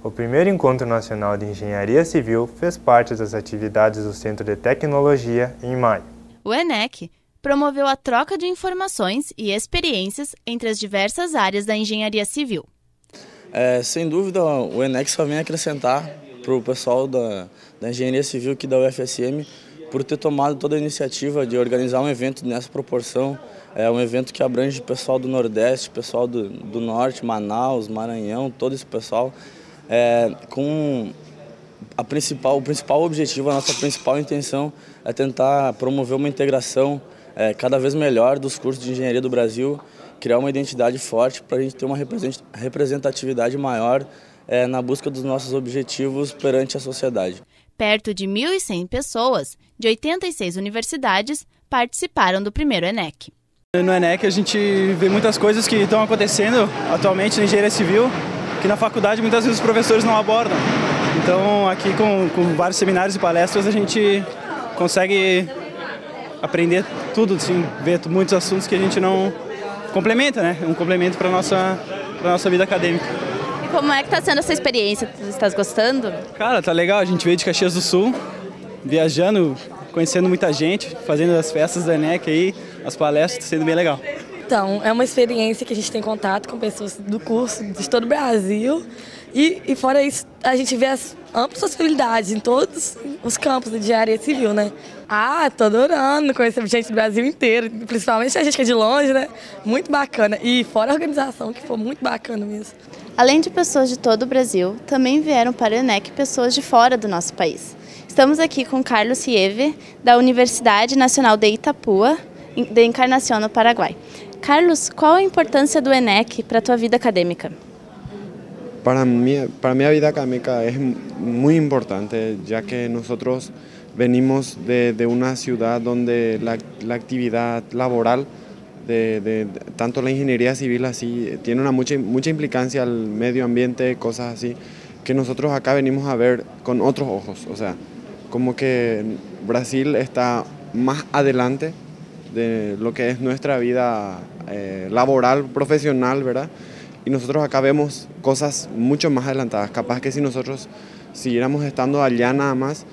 O primeiro Encontro Nacional de Engenharia Civil fez parte das atividades do Centro de Tecnologia em maio. O ENEC promoveu a troca de informações e experiências entre as diversas áreas da engenharia civil. Sem dúvida, o ENEC só vem acrescentar para o pessoal da engenharia civil aqui da UFSM por ter tomado toda a iniciativa de organizar um evento nessa proporção. É um evento que abrange o pessoal do Nordeste, pessoal do Norte, Manaus, Maranhão, todo esse pessoal. Com o principal objetivo, a nossa principal intenção é tentar promover uma integração cada vez melhor dos cursos de engenharia do Brasil, criar uma identidade forte para a gente ter uma representatividade maior na busca dos nossos objetivos perante a sociedade. Perto de 1.100 pessoas, de 86 universidades, participaram do primeiro ENEC. No ENEC a gente vê muitas coisas que estão acontecendo atualmente na engenharia civil, que na faculdade muitas vezes os professores não abordam. Então aqui com vários seminários e palestras a gente consegue aprender tudo, assim, ver muitos assuntos que a gente não complementa, né? Um complemento para a nossa vida acadêmica. E como é que está sendo essa experiência? Você está gostando? Cara, tá legal. A gente veio de Caxias do Sul, viajando, conhecendo muita gente, fazendo as festas do ENEC aí, as palestras, tá sendo bem legal. Então, é uma experiência que a gente tem contato com pessoas do curso de todo o Brasil e fora isso, a gente vê as amplas possibilidades em todos os campos de engenharia civil, né? Tô adorando conhecer gente do Brasil inteiro, principalmente a gente que é de longe, né? Muito bacana. E fora a organização, que foi muito bacana mesmo. Além de pessoas de todo o Brasil, também vieram para o ENEC pessoas de fora do nosso país. Estamos aqui com Carlos Sieve, da Universidade Nacional de Itapúa, de Encarnación, no Paraguai. Carlos, qual a importância do ENEC para a tua vida acadêmica? Para mi vida académica es muy importante, ya que nosotros venimos de una ciudad donde la actividad laboral, tanto la ingeniería civil así, tiene una mucha implicancia al medio ambiente, cosas así, que nosotros acá venimos a ver con otros ojos. O sea, como que Brasil está más adelante de lo que es nuestra vida laboral, profesional, ¿verdad? Y nosotros acá vemos cosas mucho más adelantadas. Capaz que si nosotros siguiéramos estando allá nada más,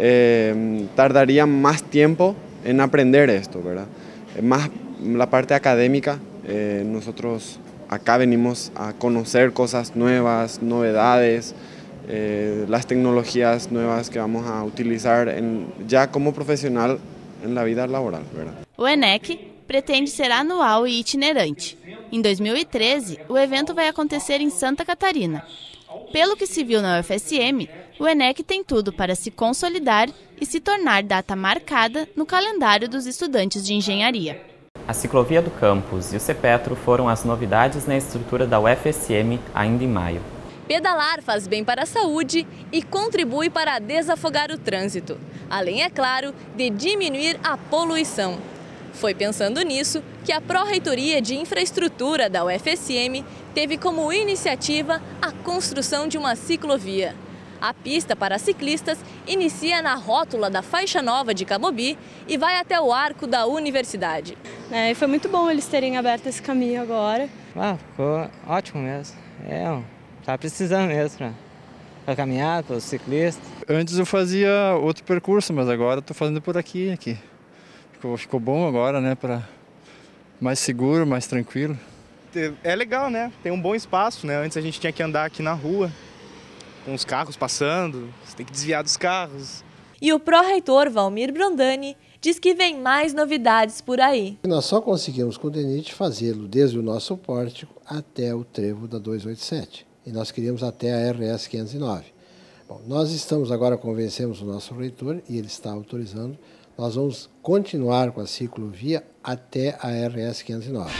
tardaría más tiempo en aprender esto, ¿verdad? Más la parte académica, nosotros acá venimos a conocer cosas nuevas, novedades, las tecnologías nuevas que vamos a utilizar ya como profesional en la vida laboral, ¿verdad? O ENEC pretende ser anual e itinerante. Em 2013, o evento vai acontecer em Santa Catarina. Pelo que se viu na UFSM, o ENEC tem tudo para se consolidar e se tornar data marcada no calendário dos estudantes de engenharia. A ciclovia do campus e o CEPETRO foram as novidades na estrutura da UFSM ainda em maio. Pedalar faz bem para a saúde e contribui para desafogar o trânsito, além, é claro, de diminuir a poluição. Foi pensando nisso que a Pró-Reitoria de Infraestrutura da UFSM teve como iniciativa a construção de uma ciclovia. A pista para ciclistas inicia na rótula da Faixa Nova de Camobi e vai até o arco da universidade. Foi muito bom eles terem aberto esse caminho agora. Ficou ótimo mesmo. Tá precisando mesmo para caminhar, para os ciclistas. Antes eu fazia outro percurso, mas agora estou fazendo por aqui. Ficou bom agora, né? Mais seguro, mais tranquilo. É legal, né? Tem um bom espaço, né? Antes a gente tinha que andar aqui na rua, com os carros passando, você tem que desviar dos carros. E o pró-reitor Valmir Brondani diz que vem mais novidades por aí. Nós só conseguimos com o DENIT fazê-lo desde o nosso pórtico até o trevo da 287. E nós queríamos até a RS 509. Bom, nós estamos agora, convencemos o nosso reitor e ele está autorizando. Nós vamos continuar com a ciclovia até a RS 509.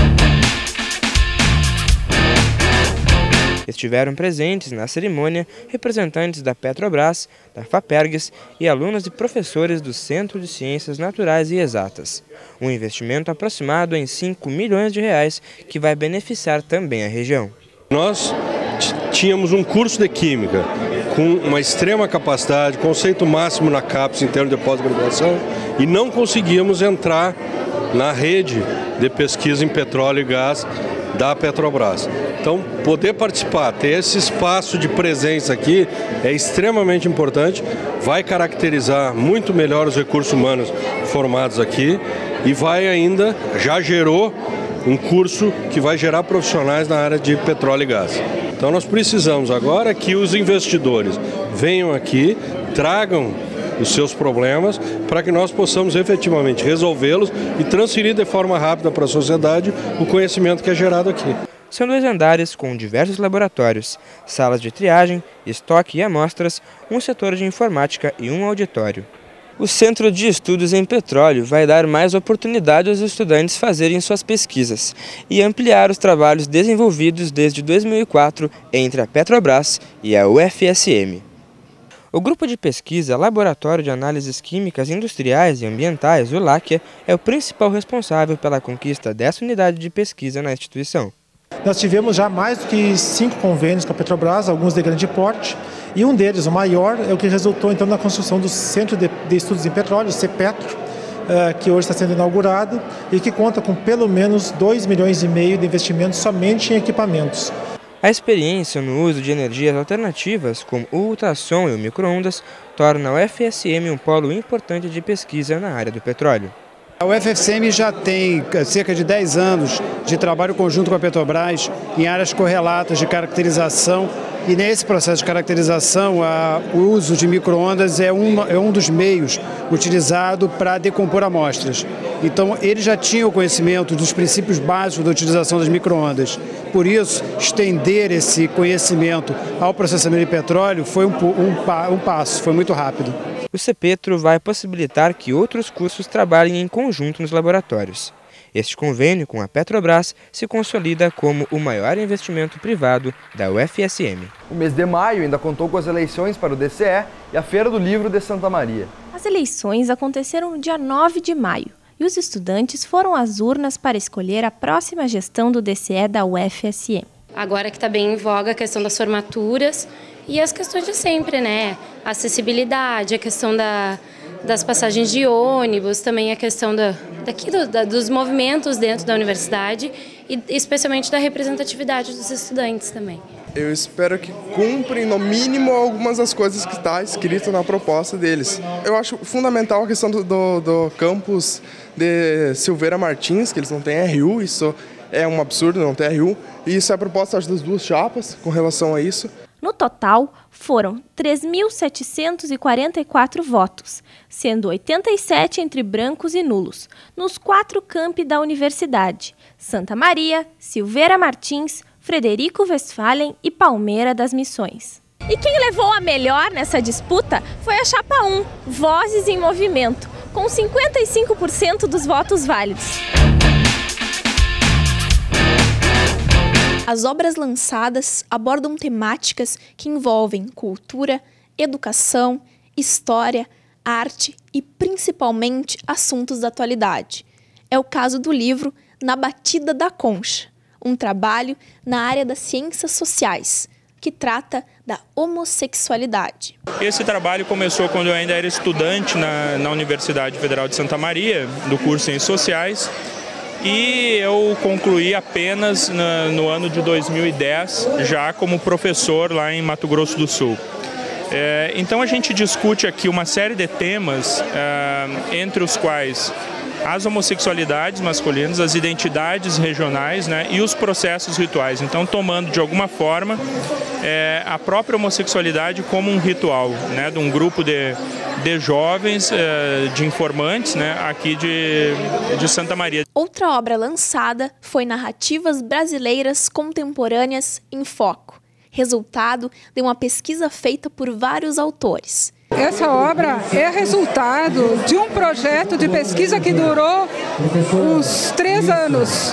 Estiveram presentes na cerimônia representantes da Petrobras, da FAPERGS e alunos e professores do Centro de Ciências Naturais e Exatas. Um investimento aproximado em R$5 milhões que vai beneficiar também a região. Nós tínhamos um curso de Química com uma extrema capacidade, conceito máximo na CAPES em termos de pós-graduação, e não conseguíamos entrar na rede de pesquisa em petróleo e gás da Petrobras. Então, poder participar, ter esse espaço de presença aqui é extremamente importante, vai caracterizar muito melhor os recursos humanos formados aqui e vai ainda, já gerou um curso que vai gerar profissionais na área de petróleo e gás. Então nós precisamos agora que os investidores venham aqui, tragam os seus problemas para que nós possamos efetivamente resolvê-los e transferir de forma rápida para a sociedade o conhecimento que é gerado aqui. São 2 andares com diversos laboratórios, salas de triagem, estoque e amostras, um setor de informática e um auditório. O Centro de Estudos em Petróleo vai dar mais oportunidade aos estudantes fazerem suas pesquisas e ampliar os trabalhos desenvolvidos desde 2004 entre a Petrobras e a UFSM. O grupo de pesquisa Laboratório de Análises Químicas Industriais e Ambientais, o LACIA, é o principal responsável pela conquista dessa unidade de pesquisa na instituição. Nós tivemos já mais do que 5 convênios com a Petrobras, alguns de grande porte, e um deles, o maior, é o que resultou então na construção do Centro de Estudos em Petróleo, o CEPETRO, que hoje está sendo inaugurado e que conta com pelo menos 2,5 milhões de investimentos somente em equipamentos. A experiência no uso de energias alternativas, como o ultrassom e o micro-ondas, torna a UFSM um polo importante de pesquisa na área do petróleo. A UFSM já tem cerca de 10 anos de trabalho conjunto com a Petrobras em áreas correlatas de caracterização, e nesse processo de caracterização o uso de micro-ondas é um dos meios utilizado para decompor amostras. Então eles já tinham conhecimento dos princípios básicos da utilização das micro-ondas. Por isso, estender esse conhecimento ao processamento de petróleo foi um passo, foi muito rápido. O CEPETRO vai possibilitar que outros cursos trabalhem em conjunto nos laboratórios. Este convênio com a Petrobras se consolida como o maior investimento privado da UFSM. O mês de maio ainda contou com as eleições para o DCE e a Feira do Livro de Santa Maria. As eleições aconteceram no dia 9 de maio e os estudantes foram às urnas para escolher a próxima gestão do DCE da UFSM. Agora que está bem em voga a questão das formaturas e as questões de sempre, né? A acessibilidade, a questão das passagens de ônibus, também a questão dos movimentos dentro da universidade e especialmente da representatividade dos estudantes também. Eu espero que cumprem, no mínimo, algumas das coisas que está escrito na proposta deles. Eu acho fundamental a questão do campus de Silveira Martins, que eles não têm RU, isso é um absurdo, não ter RU, e isso é a proposta das 2 chapas com relação a isso. No total, foram 3.744 votos, sendo 87 entre brancos e nulos, nos 4 campi da universidade: Santa Maria, Silveira Martins, Frederico Westphalen e Palmeira das Missões. E quem levou a melhor nessa disputa foi a Chapa 1, Vozes em Movimento, com 55% dos votos válidos. As obras lançadas abordam temáticas que envolvem cultura, educação, história, arte e, principalmente, assuntos da atualidade. É o caso do livro Na Batida da Concha, um trabalho na área das ciências sociais, que trata da homossexualidade. Esse trabalho começou quando eu ainda era estudante na Universidade Federal de Santa Maria, do curso Ciências Sociais, e eu concluí apenas no ano de 2010, já como professor lá em Mato Grosso do Sul. Então a gente discute aqui uma série de temas, entre os quais as homossexualidades masculinas, as identidades regionais, né, e os processos rituais. Então, tomando de alguma forma a própria homossexualidade como um ritual, né, de um grupo de jovens, de informantes, né, aqui de Santa Maria. Outra obra lançada foi Narrativas Brasileiras Contemporâneas em Foco, resultado de uma pesquisa feita por vários autores. Essa obra é resultado de um projeto de pesquisa que durou uns 3 anos.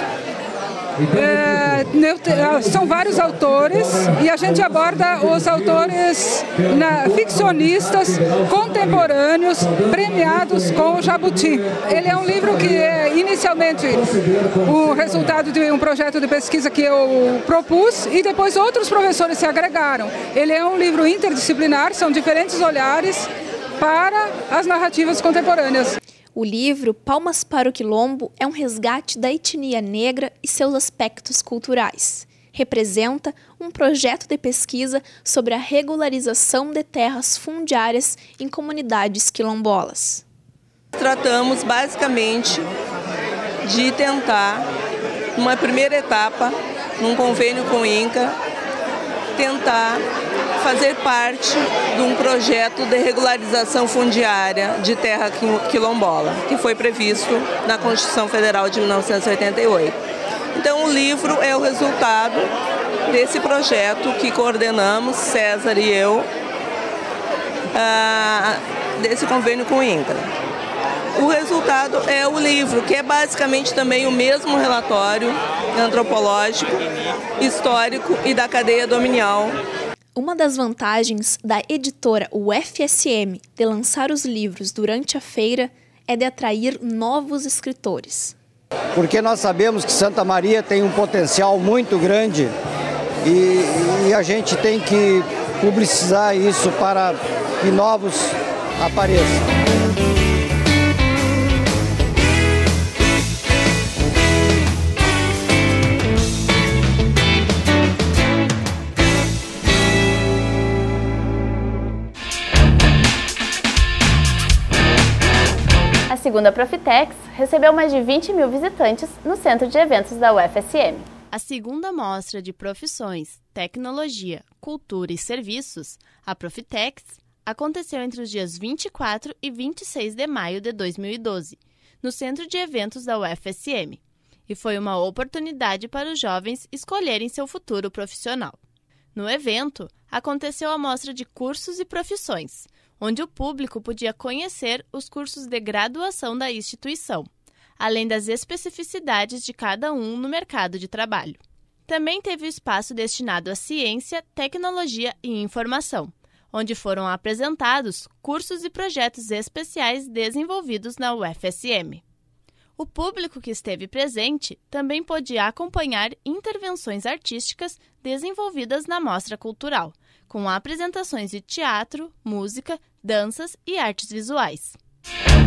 São vários autores e a gente aborda os autores ficcionistas contemporâneos premiados com o Jabuti. Ele é um livro que é inicialmente o resultado de um projeto de pesquisa que eu propus e depois outros professores se agregaram. Ele é um livro interdisciplinar, são diferentes olhares para as narrativas contemporâneas. O livro Palmas para o Quilombo é um resgate da etnia negra e seus aspectos culturais. Representa um projeto de pesquisa sobre a regularização de terras fundiárias em comunidades quilombolas. Tratamos basicamente de tentar, numa primeira etapa, num convênio com o INCRA, tentar fazer parte de um projeto de regularização fundiária de terra quilombola, que foi previsto na Constituição Federal de 1988. Então, o livro é o resultado desse projeto que coordenamos, César e eu, desse convênio com o INCRA. O resultado é o livro, que é basicamente também o mesmo relatório antropológico, histórico e da cadeia dominial. Uma das vantagens da editora UFSM de lançar os livros durante a feira é de atrair novos escritores. Porque nós sabemos que Santa Maria tem um potencial muito grande e a gente tem que publicizar isso para que novos apareçam. A segunda Profitex recebeu mais de 20 mil visitantes no Centro de Eventos da UFSM. A segunda mostra de profissões, tecnologia, cultura e serviços, a Profitex, aconteceu entre os dias 24 e 26 de maio de 2012, no Centro de Eventos da UFSM, e foi uma oportunidade para os jovens escolherem seu futuro profissional. No evento, aconteceu a mostra de cursos e profissões, onde o público podia conhecer os cursos de graduação da instituição, além das especificidades de cada um no mercado de trabalho. Também teve o espaço destinado à ciência, tecnologia e informação, onde foram apresentados cursos e projetos especiais desenvolvidos na UFSM. O público que esteve presente também podia acompanhar intervenções artísticas desenvolvidas na mostra cultural, com apresentações de teatro, música, danças e artes visuais.